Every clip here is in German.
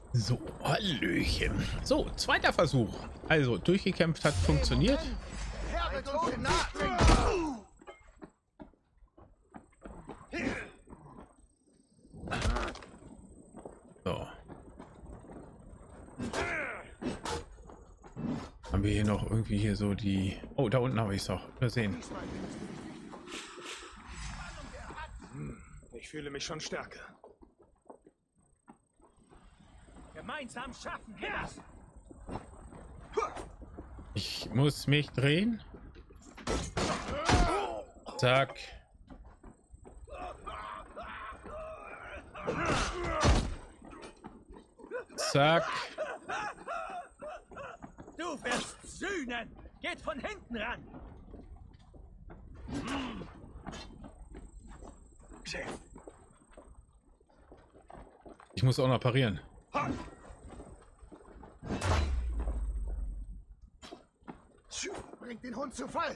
So, Hallöchen. So, zweiter Versuch. Also, durchgekämpft hat funktioniert. So. Haben wir hier noch irgendwie hier so die... Oh, da unten habe ich es doch. Wir sehen. Ich fühle mich schon stärker. Gemeinsam schaffen wir das. Ich muss mich drehen. Zack. Zack. Du wirst sühnen. Geht von hinten ran. Ich muss auch noch parieren. Bringt den Hund zu Fall.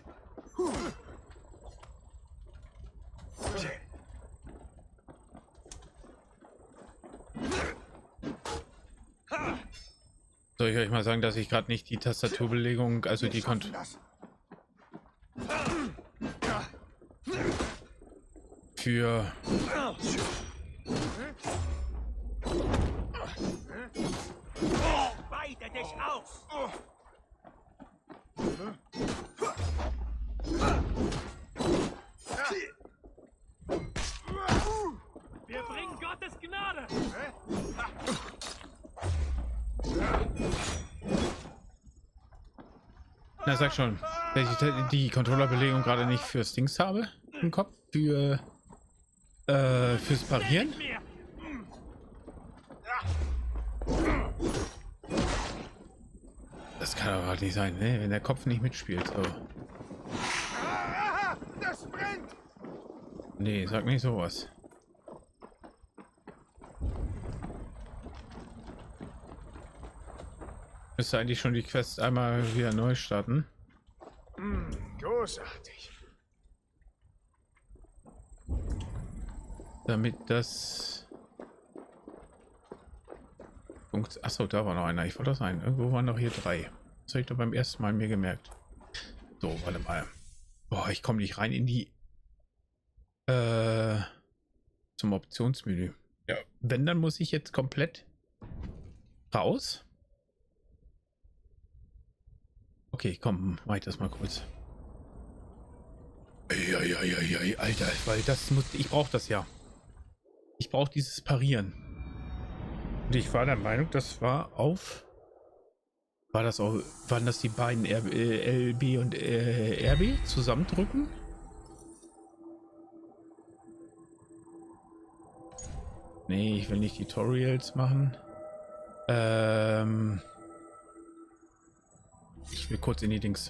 Soll ich euch mal sagen, dass ich gerade nicht die Tastaturbelegung, also die konnte für Weite dich aus. Wir bringen Gottes Gnade. Na, sag schon, dass ich die Controllerbelegung gerade nicht fürs Dings habe im Kopf, fürs Parieren. Das kann aber nicht sein, ne? Wenn der Kopf nicht mitspielt. So. Das brennt. Nee, sag nicht sowas. Müsste eigentlich schon die Quest einmal wieder neu starten. Großartig. Damit das... Achso, da war noch einer. Ich wollte das sein. Irgendwo waren noch hier 3. Das habe ich doch beim ersten Mal mir gemerkt. So, warte mal. Boah, ich komme nicht rein in die... zum Optionsmenü. Ja, wenn, dann muss ich jetzt komplett raus. Okay, komm, mach ich das mal kurz. Eieieiei, Alter, weil das muss... Ich brauche das ja. Ich brauche dieses Parieren. Und ich war der Meinung, das war auf... Waren das die beiden LB und RB zusammendrücken? Nee, ich will nicht Tutorials machen. Ich will kurz in die Dings.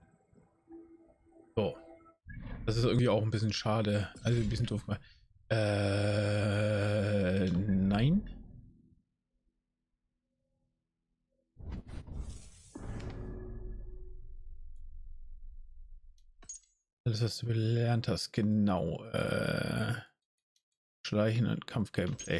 So. Das ist irgendwie auch ein bisschen schade. Also ein bisschen doof. Nein. Alles, was du gelernt hast, genau. Schleichen und Kampf-Gameplay.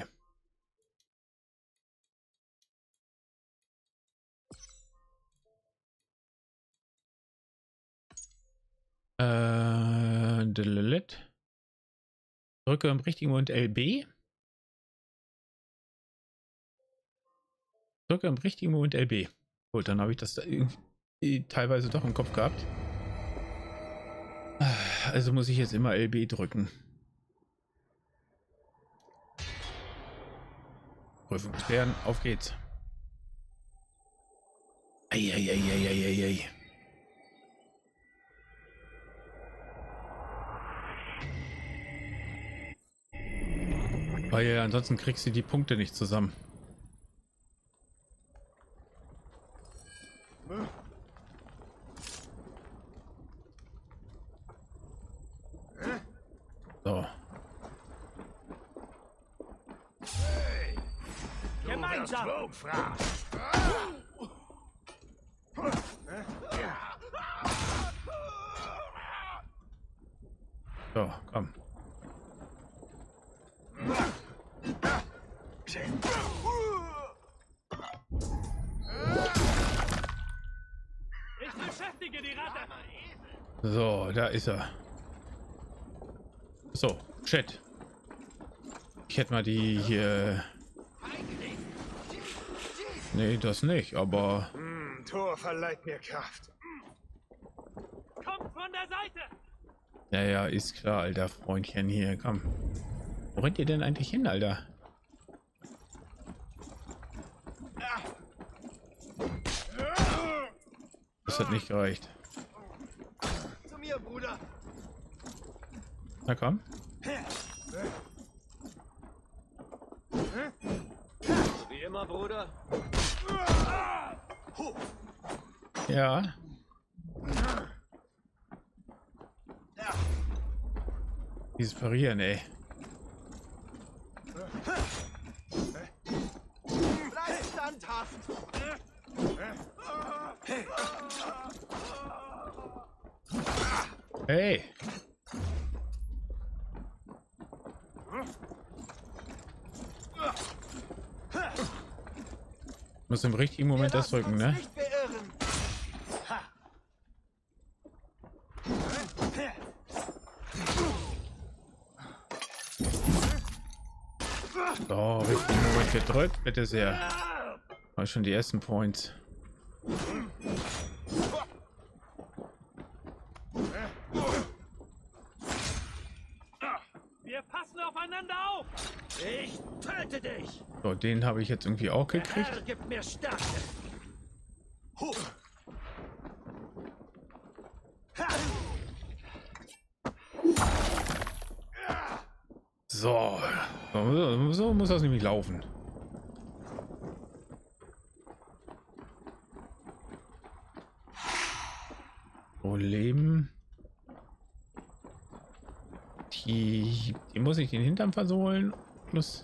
Drücke im richtigen Moment LB. Drücke im richtigen Moment LB. Gut, dann habe ich das da teilweise doch im Kopf gehabt. Also muss ich jetzt immer LB drücken. Prüfung klären, auf geht's. Eieieiei. Weil ansonsten kriegst du die Punkte nicht zusammen. So. Gemeinsam. So, komm. So, da ist er. So, Chat. Ich hätte mal die hier. Nee, das nicht, aber Tor verleiht mir Kraft. Kommt von der Seite! ja, ja, ist klar, alter Freundchen hier, komm. Wo rennt ihr denn eigentlich hin, Alter? Das hat nicht gereicht. Zu mir, Bruder! Na komm. Wie immer, Bruder. Ja. Dieses Parieren, ey. Bleib standhaft! Hey. Muss im richtigen Moment das drücken, ne? Nicht beirren! So, richtigen Moment gedrückt, bitte sehr. War schon die ersten Points. Wir passen aufeinander auf! Ich töte dich! So, den habe ich jetzt irgendwie auch gekriegt. Herr gibt mir Stärke! So, so muss das nämlich laufen. So, Leben. Die muss ich den Hintern versohlen. Plus.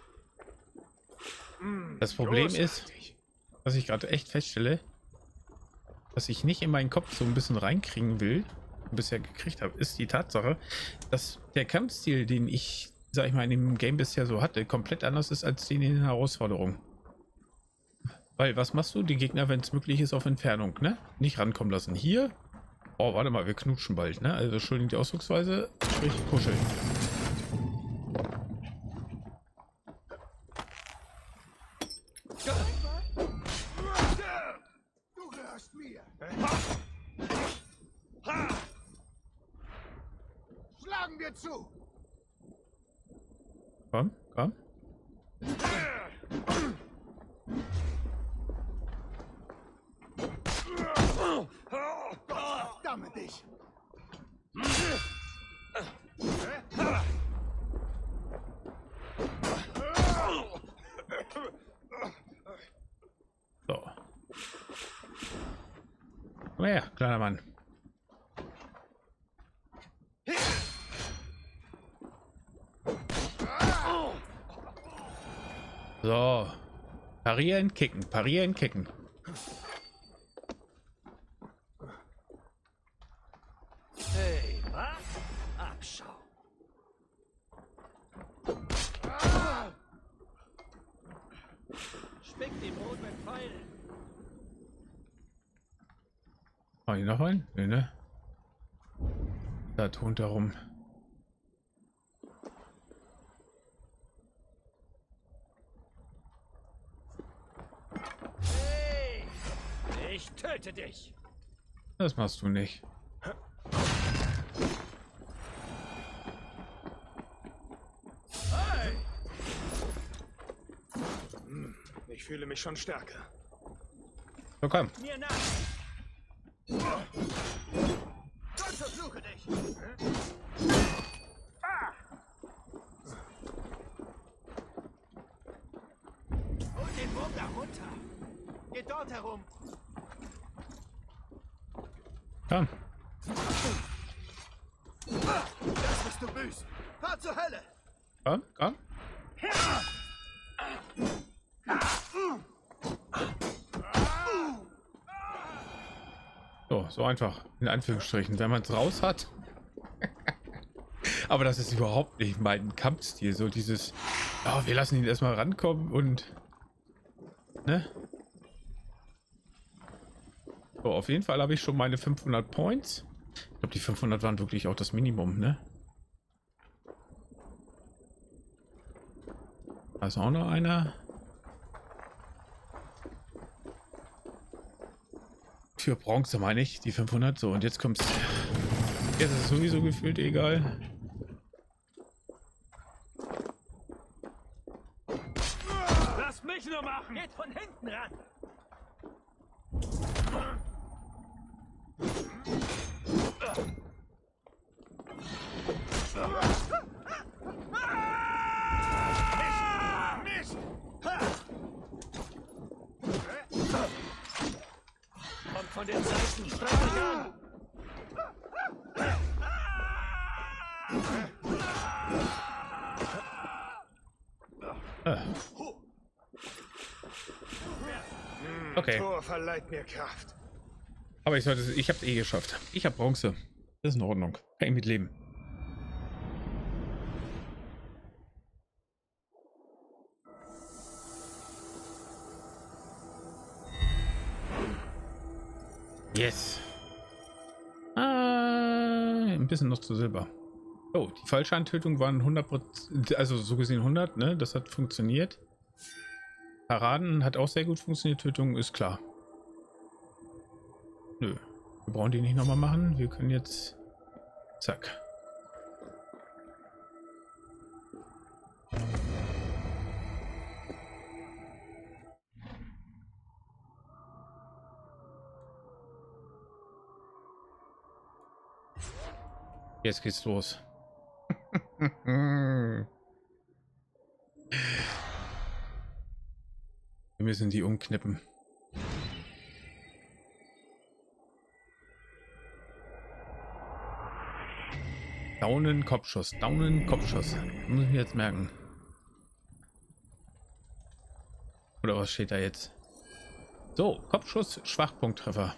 Das Problem ist, Großartig. was ich gerade echt feststelle, was ich nicht in meinen Kopf so ein bisschen reinkriegen will, bisher gekriegt habe, ist die Tatsache, dass der Kampfstil, den ich, sag ich mal, in dem Game bisher so hatte, komplett anders ist als den in den Herausforderungen. Weil, was machst du? Die Gegner, wenn es möglich ist, auf Entfernung, ne? Nicht rankommen lassen. Hier, oh, warte mal, wir knutschen bald, ne? Also, entschuldigung die Ausdrucksweise, sprich kuscheln. Du gehörst mir. Schlagen wir zu. Komm, komm. Damme dich. So. Komm her, kleiner Mann. So. Parieren, kicken, parieren, kicken. Hey, was? Abschau! Spick die Brot mit Pfeilen! Mach ich noch einen? Nee, ne? Da tont darum. Hey! Ich töte dich! Das machst du nicht. Hey! Ich fühle mich schon stärker. So, komm. Mir nach! Gott verfluche dich! Hol den Wurm da runter! Geht dort herum! Komm. Das bist du büßt! Fahr zur Hölle! Komm, komm. So, so einfach. In Anführungsstrichen. Wenn man es raus hat. Aber das ist überhaupt nicht mein Kampfstil. So dieses, oh, wir lassen ihn erstmal rankommen und ne? So, auf jeden Fall habe ich schon meine 500 Points. Ich glaube, die 500 waren wirklich auch das Minimum, ne? Da ist auch noch einer. Für Bronze meine ich, die 500. So, und jetzt kommt's. Jetzt ist es sowieso gefühlt egal. Lass mich nur machen! Geht von hinten ran! Mist! Kommt von den Seiten! Streich mich an! Okay. Tor verleiht mir Kraft. Aber ich habe es eh geschafft. Ich habe Bronze. Das ist in Ordnung. Kann ich mit leben. Yes. Ein bisschen noch zu Silber. Oh, die Fallscheintötung waren 100%, also so gesehen 100, ne? Das hat funktioniert. Paraden hat auch sehr gut funktioniert. Tötung ist klar. Nö, wir brauchen die nicht nochmal machen. Wir können jetzt... Zack. Jetzt geht's los. Wir müssen die umknippen. Daunen, Kopfschuss. Daunen, Kopfschuss. Muss ich mir jetzt merken. Oder was steht da jetzt? So, Kopfschuss, Schwachpunkttreffer.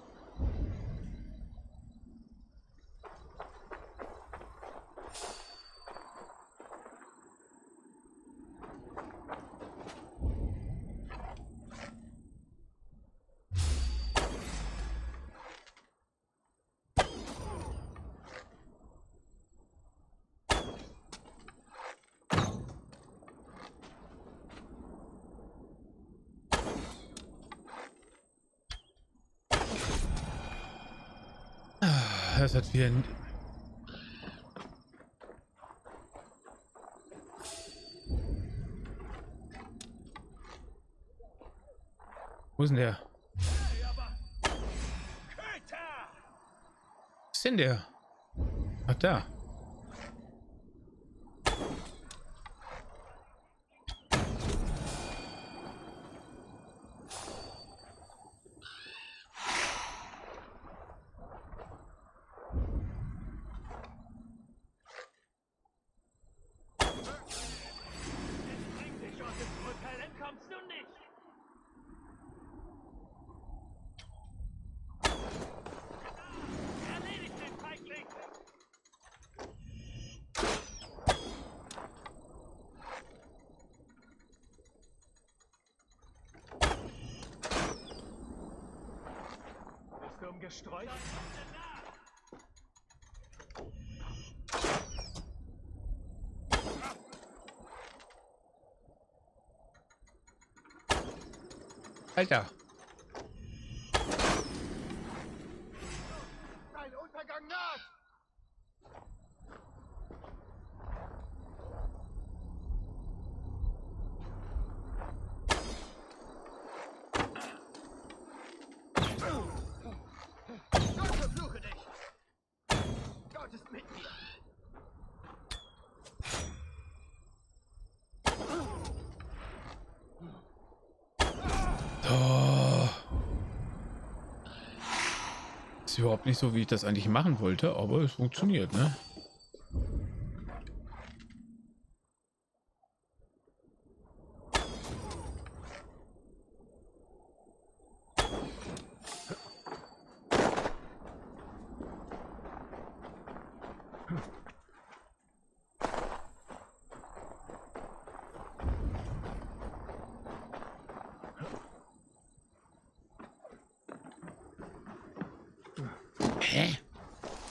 Das hat wieder ein... Wo ist denn der? Wo ist denn der? Ach, da. Kommst du nicht? Erledigt den Feigling! Bist du umgestreut? Alter. Dein Untergang naht! Gott verfluche dich! Gott ist mit mir! Oh. Ist überhaupt nicht so, wie ich das eigentlich machen wollte, aber es funktioniert, ne? Hä?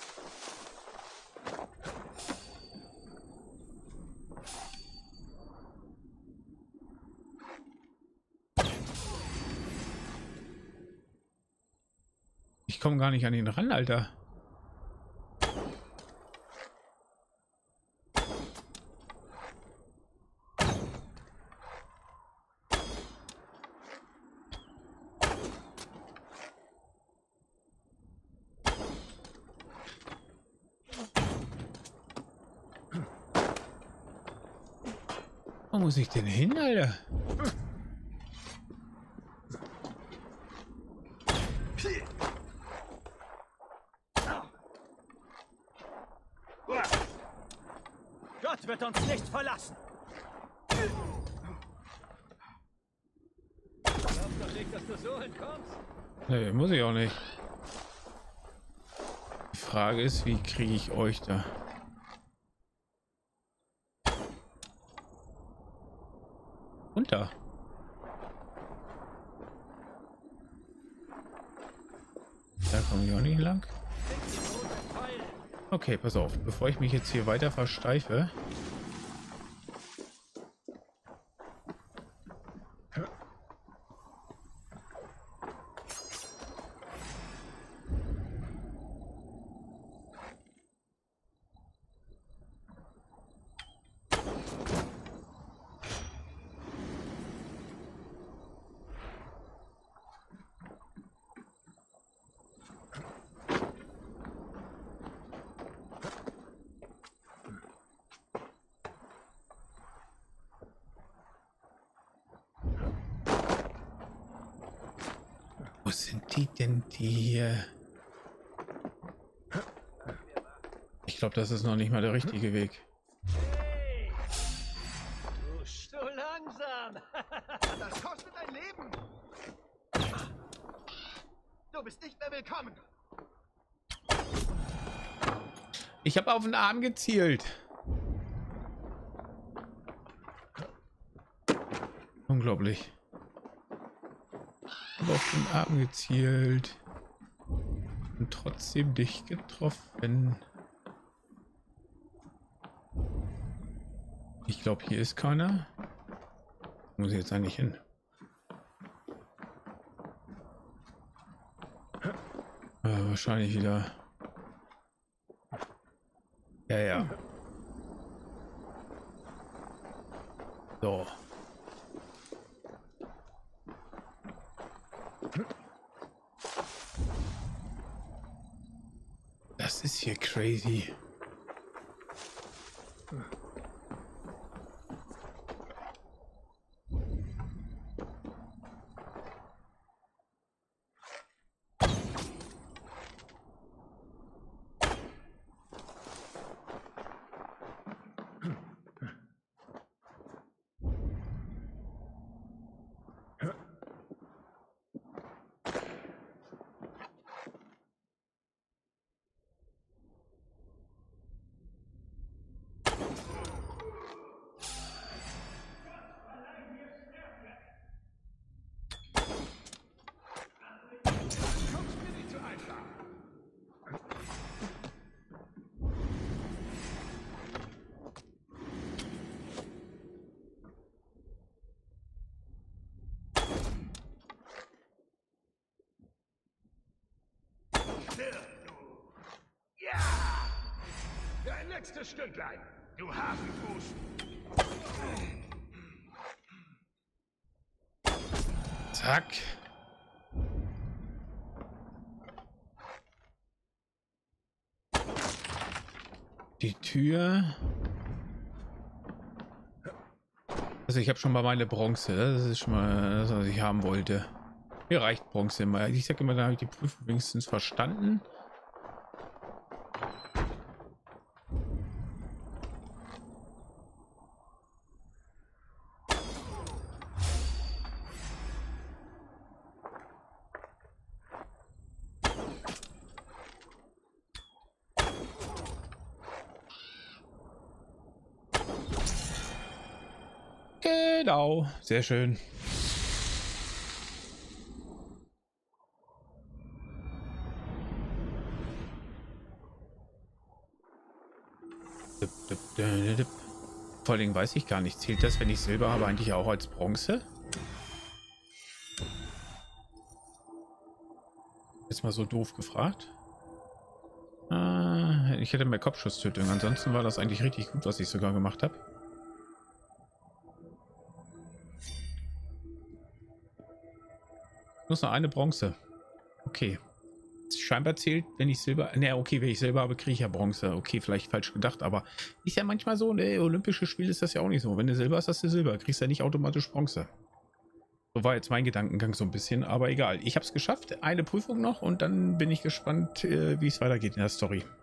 Ich komme gar nicht an ihn ran, Alter. Wo muss ich denn hin, Alter? Gott wird uns nicht verlassen. Glaubst doch nicht, dass du so entkommst? Nee, muss ich auch nicht. Die Frage ist, wie kriege ich euch da? Runter. Da komme ich auch nicht lang. Okay, pass auf, bevor ich mich jetzt hier weiter versteife. Wo sind die denn, die hier? Ich glaube, das ist noch nicht mal der richtige Weg. Hey! Du so langsam! Das kostet ein Leben. Du bist nicht mehr willkommen. Ich habe auf den Arm gezielt. Unglaublich. Ich habe auf den Arm gezielt. Und trotzdem dich getroffen. Ich glaube, hier ist keiner. Muss ich jetzt eigentlich hin? Wahrscheinlich wieder. Ja, ja. So. Das ist hier crazy. Ja! Dein letztes Stücklein, du Hasenfuß. Zack. Die Tür. Also ich habe schon mal meine Bronze. Das ist schon mal das, was ich haben wollte. Mir reicht Bronze immer. Ich sage immer, da habe ich die Prüfung wenigstens verstanden. Genau, sehr schön. Vor allem weiß ich gar nicht. Zählt das, wenn ich Silber habe, eigentlich auch als Bronze? Jetzt mal so doof gefragt. Ich hätte mehr Kopfschusstötung. Ansonsten war das eigentlich richtig gut, was ich sogar gemacht habe. Muss noch eine Bronze. Okay. Scheinbar zählt, wenn ich Silber... Ne, okay, wenn ich Silber habe, kriege ich ja Bronze. Okay, vielleicht falsch gedacht, aber ist ja manchmal so, ne, olympische Spiel ist das ja auch nicht so. Wenn du Silber hast, hast du Silber. Kriegst ja nicht automatisch Bronze. So war jetzt mein Gedankengang so ein bisschen, aber egal. Ich habe es geschafft. Eine Prüfung noch und dann bin ich gespannt, wie es weitergeht in der Story.